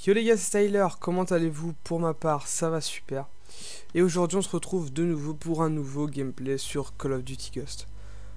Yo les gars, c'est Tyler, comment allez-vous? Pour ma part, ça va super. Et aujourd'hui, on se retrouve de nouveau pour un nouveau gameplay sur Call of Duty Ghost.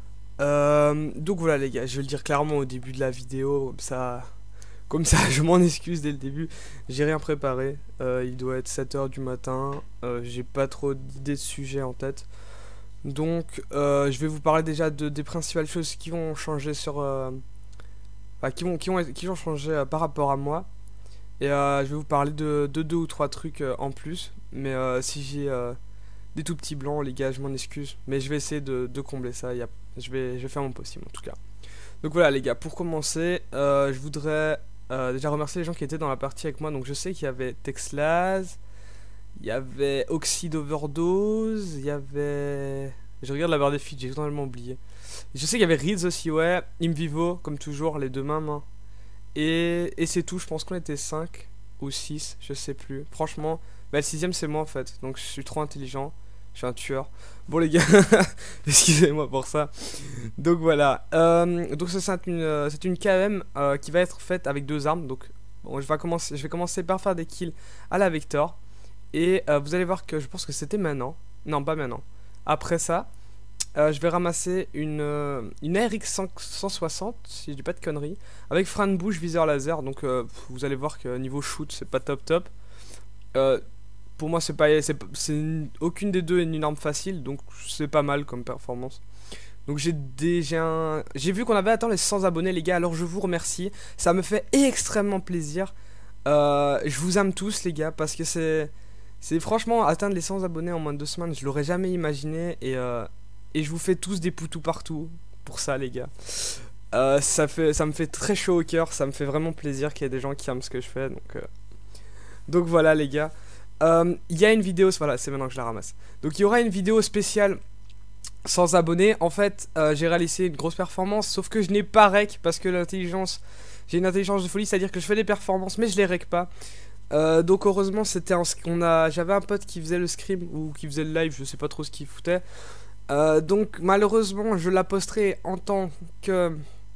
Donc voilà les gars, je vais le dire clairement au début de la vidéo, comme ça je m'en excuse dès le début. J'ai rien préparé, il doit être 7 h du matin, j'ai pas trop d'idées de sujets en tête. Donc je vais vous parler déjà des principales choses qui vont changer sur... enfin, qui vont changer par rapport à moi. Et je vais vous parler de deux ou trois trucs en plus. Mais si j'ai des tout petits blancs, les gars, je m'en excuse. Mais je vais essayer de combler ça. Je vais faire mon possible en tout cas. Donc voilà les gars, pour commencer, je voudrais déjà remercier les gens qui étaient dans la partie avec moi. Donc je sais qu'il y avait Texlaz, il y avait Oxide Overdose, il y avait... Je regarde la barre des feeds, j'ai totalement oublié. Je sais qu'il y avait Riz aussi, ouais. Imvivo, comme toujours, les deux mêmes. Hein. Et c'est tout, je pense qu'on était 5 ou 6, je sais plus. Franchement, bah, le 6ème c'est moi en fait, donc je suis trop intelligent, je suis un tueur. Bon les gars, excusez-moi pour ça. Donc voilà, donc ça c'est une KM qui va être faite avec deux armes. Donc bon, je vais commencer par faire des kills à la Vector. Et vous allez voir que je pense que c'était maintenant. Non, pas maintenant. Après ça, je vais ramasser une RX 160, si je dis pas de conneries, avec frein de bouche, viseur laser. Donc vous allez voir que niveau shoot, c'est pas top. Pour moi, aucune des deux est une arme facile, donc c'est pas mal comme performance. Donc j'ai vu qu'on avait atteint les 100 abonnés, les gars. Alors je vous remercie, ça me fait extrêmement plaisir. Je vous aime tous, les gars, parce que c'est franchement atteindre les 100 abonnés en moins de 2 semaines, je l'aurais jamais imaginé. Et je vous fais tous des poutous partout pour ça les gars. Ça me fait très chaud au cœur, ça me fait vraiment plaisir qu'il y ait des gens qui aiment ce que je fais. Donc voilà les gars. Il y a une vidéo, voilà c'est maintenant que je la ramasse. Donc il y aura une vidéo spéciale sans abonnés. En fait j'ai réalisé une grosse performance, sauf que je n'ai pas rec parce que j'ai une intelligence de folie, c'est-à-dire que je fais des performances mais je les rec pas. Donc heureusement j'avais un pote qui faisait le scrim ou qui faisait le live, je sais pas trop ce qu'il foutait. Donc malheureusement je la posterai en tant que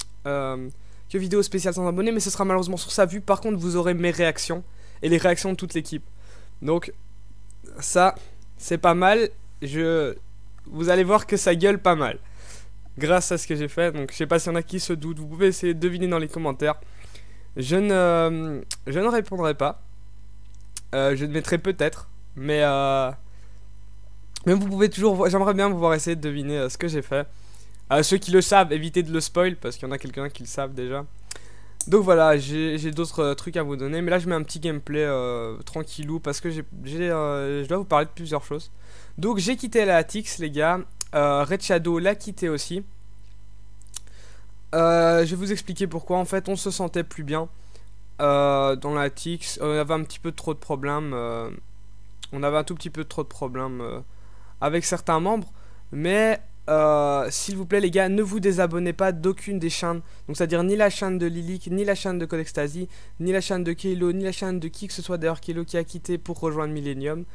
vidéo spéciale sans abonnés, mais ce sera malheureusement sur sa vue. Par contre vous aurez mes réactions et les réactions de toute l'équipe. Donc ça c'est pas mal. Vous allez voir que ça gueule pas mal grâce à ce que j'ai fait. Donc je sais pas s'il y en a qui se doutent, vous pouvez essayer de deviner dans les commentaires. Je ne répondrai pas. Je mettrai peut-être, mais vous pouvez toujours... J'aimerais bien vous voir essayer de deviner ce que j'ai fait. Ceux qui le savent, évitez de le spoil, parce qu'il y en a quelqu'un qui le savent déjà. Donc voilà, j'ai d'autres trucs à vous donner. Mais là, je mets un petit gameplay tranquillou, parce que je dois vous parler de plusieurs choses. Donc j'ai quitté la ATX, les gars. Red Shadow l'a quitté aussi. Je vais vous expliquer pourquoi. En fait, on se sentait plus bien dans la ATX. On avait un petit peu trop de problèmes. On avait un tout petit peu trop de problèmes avec certains membres, mais s'il vous plaît les gars, ne vous désabonnez pas d'aucune des chaînes, donc c'est à dire ni la chaîne de Lilik, ni la chaîne de Codextasy, ni la chaîne de Kilo, ni la chaîne de qui que ce soit, d'ailleurs Kilo qui a quitté pour rejoindre Millennium.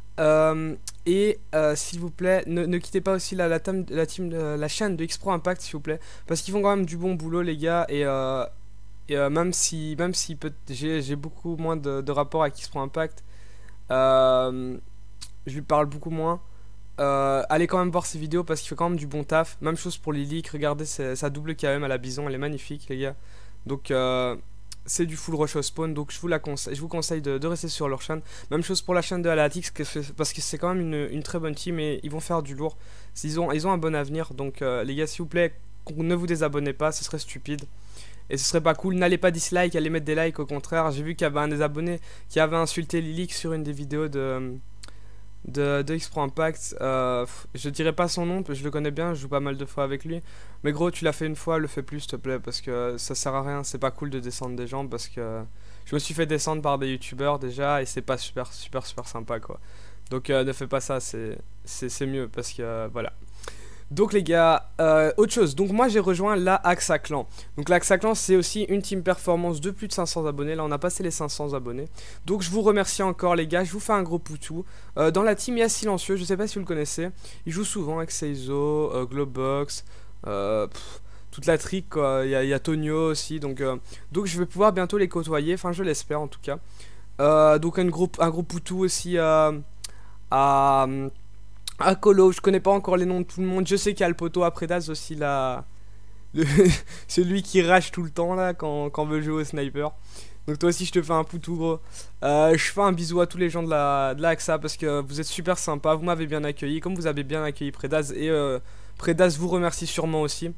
S'il vous plaît, ne quittez pas aussi la chaîne de X-Pro Impact s'il vous plaît, parce qu'ils font quand même du bon boulot les gars. Même si j'ai beaucoup moins de rapport avec X-Pro Impact, je lui parle beaucoup moins. Allez quand même voir ses vidéos parce qu'il fait quand même du bon taf. Même chose pour Lilik, regardez sa double KM à la bison, elle est magnifique les gars. Donc c'est du full rush au spawn, donc je vous conseille de rester sur leur chaîne. Même chose pour la chaîne de Alatix, parce que c'est quand même une très bonne team et ils vont faire du lourd. Ils ont un bon avenir, donc les gars s'il vous plaît, ne vous désabonnez pas, ce serait stupide. Et ce serait pas cool, n'allez pas dislike, allez mettre des likes au contraire. J'ai vu qu'il y avait un des abonnés qui avait insulté Lilik sur une des vidéos de X-Pro Impact. Je dirais pas son nom, je le connais bien, je joue pas mal de fois avec lui. Mais gros, tu l'as fait une fois, le fais plus s'il te plaît, parce que ça sert à rien, c'est pas cool de descendre des gens, parce que je me suis fait descendre par des youtubeurs déjà, et c'est pas super sympa quoi. Donc ne fais pas ça, c'est mieux, parce que voilà. Donc les gars, autre chose, donc moi j'ai rejoint la AXA Clan. Donc la AXA Clan c'est aussi une team performance de plus de 500 abonnés. Là on a passé les 500 abonnés. Donc je vous remercie encore les gars, je vous fais un gros poutou. Dans la team il y a Silencieux, je sais pas si vous le connaissez. Il joue souvent avec Seizo, Glowbox, toute la trique quoi. Il y a Tonio aussi, donc je vais pouvoir bientôt les côtoyer, enfin je l'espère en tout cas. Donc un gros poutou aussi à, à Colo. Je connais pas encore les noms de tout le monde. Je sais qu'il y a le poteau après Daz aussi là. Le celui qui rage tout le temps là quand on veut jouer au sniper. Donc toi aussi je te fais un poutou gros. Je fais un bisou à tous les gens de la AXA parce que vous êtes super sympa, vous m'avez bien accueilli comme vous avez bien accueilli Predaz et Predaz vous remercie sûrement aussi.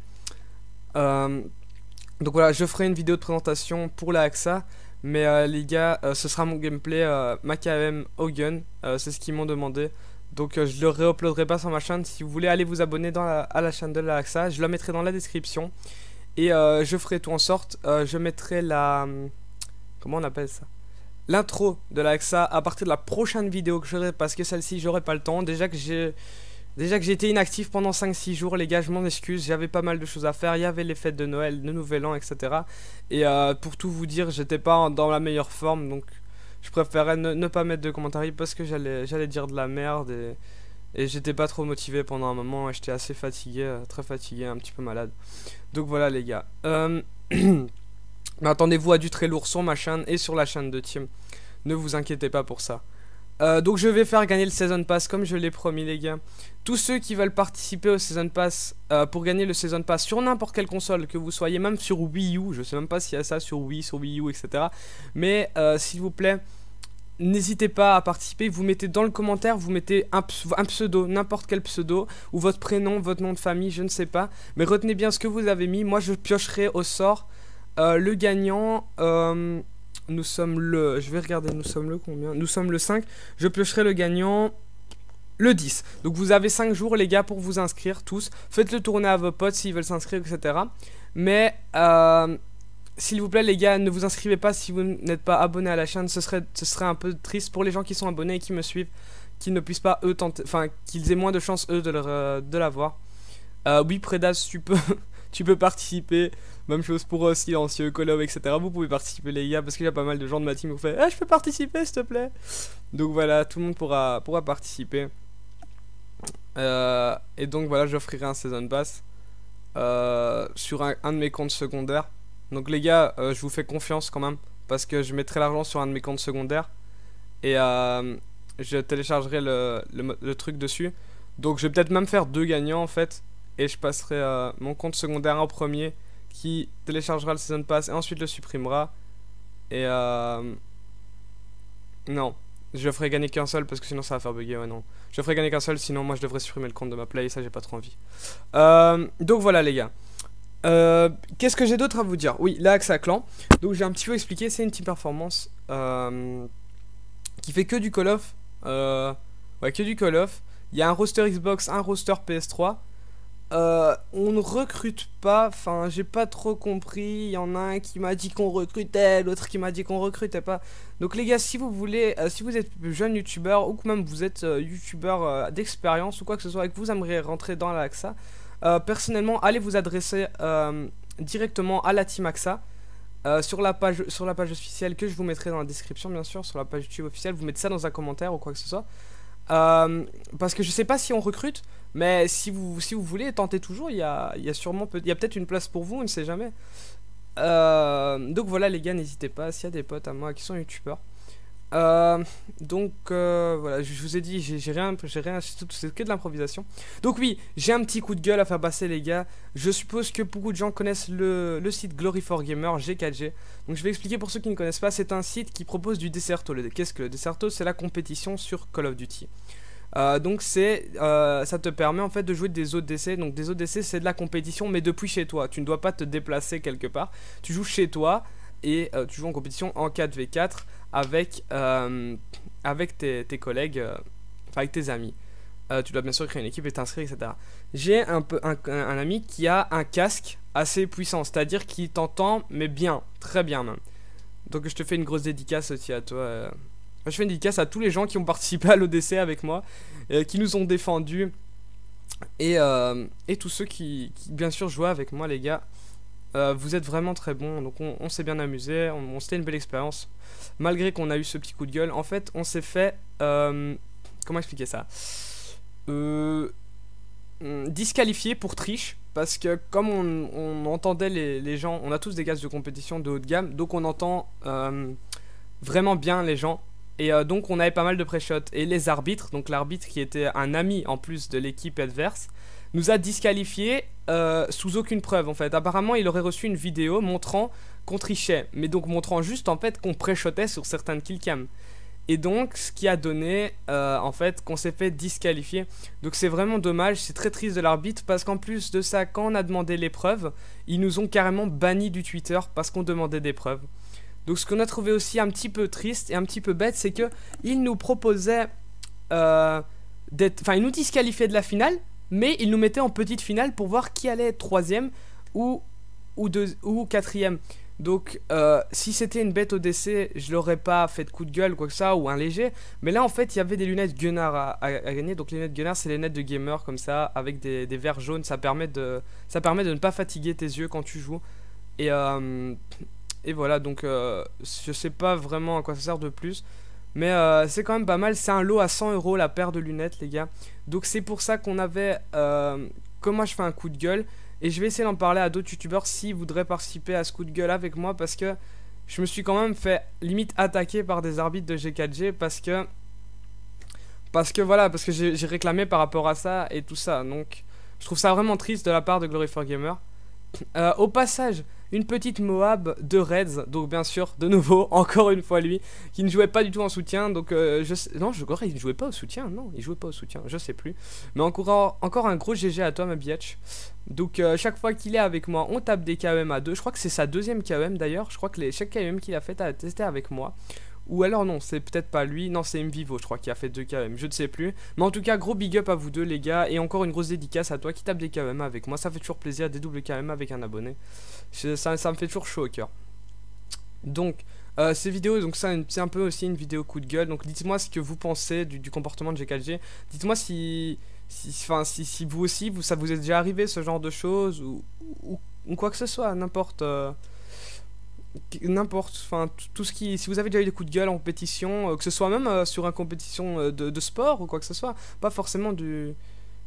Donc voilà, je ferai une vidéo de présentation pour la AXA. Mais les gars, ce sera mon gameplay MAKM Hogan, c'est ce qu'ils m'ont demandé. Donc je le réuploaderai pas sur ma chaîne. Si vous voulez aller vous abonner à la chaîne de la AXA, je la mettrai dans la description. Et je ferai tout en sorte, je mettrai la... comment on appelle ça? L'intro de la AXA à partir de la prochaine vidéo que j'aurai, parce que celle-ci j'aurai pas le temps. Déjà que j'ai été inactif pendant 5-6 jours, les gars, je m'en excuse, j'avais pas mal de choses à faire, il y avait les fêtes de Noël, de Nouvel An, etc. Et pour tout vous dire, j'étais pas dans la meilleure forme, donc je préférais ne pas mettre de commentaires parce que j'allais dire de la merde et j'étais pas trop motivé pendant un moment, et j'étais assez fatigué, très fatigué, un petit peu malade. Donc voilà les gars. Mais attendez-vous à du très lourd sur ma chaîne et sur la chaîne de Team, ne vous inquiétez pas pour ça. Donc je vais faire gagner le Season Pass comme je l'ai promis les gars. Tous ceux qui veulent participer au Season Pass, pour gagner le Season Pass sur n'importe quelle console que vous soyez, même sur Wii U, je sais même pas s'il y a ça sur Wii, sur Wii U, etc. Mais s'il vous plaît, n'hésitez pas à participer, vous mettez dans le commentaire, vous mettez un pseudo, n'importe quel pseudo, ou votre prénom, votre nom de famille, je ne sais pas. Mais retenez bien ce que vous avez mis, moi je piocherai au sort le gagnant... nous sommes le... je vais regarder, nous sommes le combien? Nous sommes le 5. Je piocherai le gagnant le 10. Donc vous avez 5 jours les gars pour vous inscrire tous. Faites-le tourner à vos potes s'ils veulent s'inscrire, etc. Mais s'il vous plaît les gars, ne vous inscrivez pas si vous n'êtes pas abonné à la chaîne. Ce serait un peu triste pour les gens qui sont abonnés et qui me suivent, qu'ils ne puissent pas eux tenter... Enfin, qu'ils aient moins de chance eux de l'avoir. Oui Predas, tu peux... tu peux participer. Même chose pour Silencieux, Colo, etc. Vous pouvez participer les gars, parce qu'il y a pas mal de gens de ma team qui vous fait je peux participer s'il te plaît. Donc voilà, tout le monde pourra participer. Et donc voilà, j'offrirai un Season Pass sur un de mes comptes secondaires. Donc les gars, je vous fais confiance quand même, parce que je mettrai l'argent sur un de mes comptes secondaires. Et je téléchargerai le truc dessus. Donc je vais peut-être même faire 2 gagnants en fait. Et je passerai mon compte secondaire en premier, qui téléchargera le Season Pass et ensuite le supprimera. Et non, je ferai gagner qu'un seul parce que sinon ça va faire bugger. Ouais, non, je ferai gagner qu'un seul, sinon moi je devrais supprimer le compte de ma play et ça j'ai pas trop envie. Donc voilà les gars. Qu'est-ce que j'ai d'autre à vous dire? Oui, la AXA Clan. Donc j'ai un petit peu expliqué, c'est une team performance qui fait que du Call of. Ouais, que du Call of. Il y a un roster Xbox, un roster PS3. On ne recrute pas, enfin j'ai pas trop compris, il y en a un qui m'a dit qu'on recrutait, l'autre qui m'a dit qu'on recrutait pas. Donc les gars, si vous voulez, si vous êtes jeune youtubeur ou que même vous êtes youtubeur d'expérience ou quoi que ce soit et que vous aimeriez rentrer dans la AXA, personnellement allez vous adresser directement à la team AXA. Sur la page officielle que je vous mettrai dans la description bien sûr, sur la page YouTube officielle, vous mettez ça dans un commentaire ou quoi que ce soit. Parce que je sais pas si on recrute, mais si vous voulez tenter toujours, il y a sûrement peut-être une place pour vous, on ne sait jamais. Donc voilà les gars, n'hésitez pas s'il y a des potes à moi qui sont youtubeurs. Donc voilà, je vous ai dit, j'ai rien, c'est que de l'improvisation. Donc oui, j'ai un petit coup de gueule à faire passer les gars. Je suppose que beaucoup de gens connaissent le site Glory4Gamer G4G. Donc je vais expliquer pour ceux qui ne connaissent pas, c'est un site qui propose du Desserto. Qu'est-ce que le Desserto? C'est la compétition sur Call of Duty. Donc ça te permet en fait de jouer des ODC. Donc des ODC c'est de la compétition mais depuis chez toi. Tu ne dois pas te déplacer quelque part. Tu joues chez toi et tu joues en compétition en 4v4 avec tes collègues, enfin avec tes amis. Tu dois bien sûr créer une équipe et t'inscrire, etc. J'ai un ami qui a un casque assez puissant, c'est-à-dire qui t'entend mais bien, très bien même. Donc je te fais une grosse dédicace aussi à toi. Je fais une dédicace à tous les gens qui ont participé à l'ODC avec moi, qui nous ont défendus, et tous ceux qui bien sûr jouaient avec moi les gars. Vous êtes vraiment très bons, donc on s'est bien amusé, c'était une belle expérience. Malgré qu'on a eu ce petit coup de gueule, en fait on s'est fait, comment expliquer ça, disqualifié pour triche. Parce que comme on entendait les gens, on a tous des gaz de compétition de haut de gamme, donc on entend vraiment bien les gens. Et donc on avait pas mal de pré-shots. Et les arbitres, donc l'arbitre qui était un ami en plus de l'équipe adverse, nous a disqualifiés sous aucune preuve en fait. Apparemment il aurait reçu une vidéo montrant qu'on trichait, mais donc montrant juste en fait qu'on pré-shotait sur certaines killcams. Et donc ce qui a donné en fait qu'on s'est fait disqualifier. Donc c'est vraiment dommage, c'est très triste de l'arbitre, parce qu'en plus de ça, quand on a demandé les preuves, ils nous ont carrément bannis du Twitter parce qu'on demandait des preuves. Donc ce qu'on a trouvé aussi un petit peu triste et un petit peu bête, c'est que ils nous proposaient ils nous disqualifiaient de la finale, mais ils nous mettaient en petite finale pour voir qui allait être troisième ou quatrième. Donc si c'était une bête ODC, je l'aurais pas fait de coup de gueule ou quoi que ça, ou un léger. Mais là en fait il y avait des lunettes Gunnar à gagner. Donc les lunettes Gunnar, c'est les lunettes de gamer comme ça, avec des verres jaunes. Ça permet de ne pas fatiguer tes yeux quand tu joues. Et voilà, donc je sais pas vraiment à quoi ça sert de plus. Mais c'est quand même pas mal. C'est un lot à 100 € la paire de lunettes les gars. Donc c'est pour ça qu'on avait comme moi je fais un coup de gueule. Et je vais essayer d'en parler à d'autres youtubeurs s'ils voudraient participer à ce coup de gueule avec moi, parce que je me suis quand même fait limite attaquer par des arbitres de G4G parce que j'ai réclamé par rapport à ça et tout ça. Donc je trouve ça vraiment triste de la part de Glory4Gamer. Au passage, une petite Moab de Reds, donc bien sûr, de nouveau, encore une fois lui, qui ne jouait pas du tout en soutien, donc non, je crois qu'il ne jouait pas au soutien, non, il jouait pas au soutien, je sais plus. Mais encore un gros GG à toi ma biatch. Donc chaque fois qu'il est avec moi, on tape des KM à deux, je crois que c'est sa deuxième KM d'ailleurs, je crois que chaque KM qu'il a fait a testé avec moi. Ou alors non, c'est peut-être pas lui, non c'est Mvivo je crois qui a fait 2 KM, je ne sais plus. Mais en tout cas gros big up à vous deux les gars, et encore une grosse dédicace à toi qui tape des KM avec moi, ça fait toujours plaisir, des doubles KM avec un abonné. Ça me fait toujours chaud au cœur. Donc ces vidéos, donc ça c'est un peu aussi une vidéo coup de gueule, donc dites-moi ce que vous pensez du comportement de G4G. Dites-moi si vous aussi, ça vous est déjà arrivé ce genre de choses, ou quoi que ce soit, n'importe... enfin tout ce qui, si vous avez déjà eu des coups de gueule en compétition, que ce soit même sur une compétition de sport ou quoi que ce soit, pas forcément de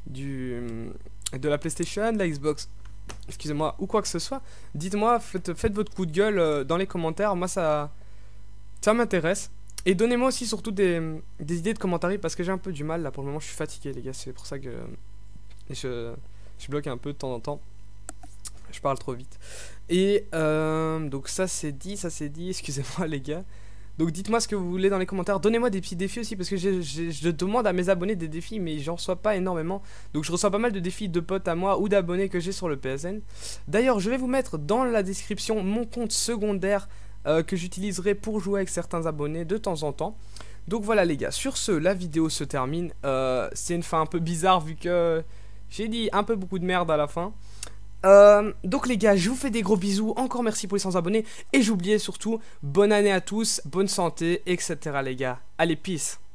la PlayStation, de la Xbox, excusez-moi, ou quoi que ce soit, dites-moi, faites votre coup de gueule dans les commentaires, moi ça m'intéresse. Et donnez-moi aussi surtout des idées de commentaires, parce que j'ai un peu du mal là pour le moment, je suis fatigué les gars, c'est pour ça que je bloque un peu de temps en temps. Je parle trop vite. Et donc ça c'est dit, excusez-moi les gars. Donc dites-moi ce que vous voulez dans les commentaires. Donnez-moi des petits défis aussi, parce que je demande à mes abonnés des défis, mais j'en reçois pas énormément. Donc je reçois pas mal de défis de potes à moi ou d'abonnés que j'ai sur le PSN. D'ailleurs je vais vous mettre dans la description mon compte secondaire que j'utiliserai pour jouer avec certains abonnés de temps en temps. Donc voilà les gars, sur ce la vidéo se termine. C'est une fin un peu bizarre vu que j'ai dit un peu beaucoup de merde à la fin. Donc les gars, je vous fais des gros bisous, encore merci pour les 100 abonnés, et j'oubliais surtout, bonne année à tous, bonne santé, etc. les gars, allez peace.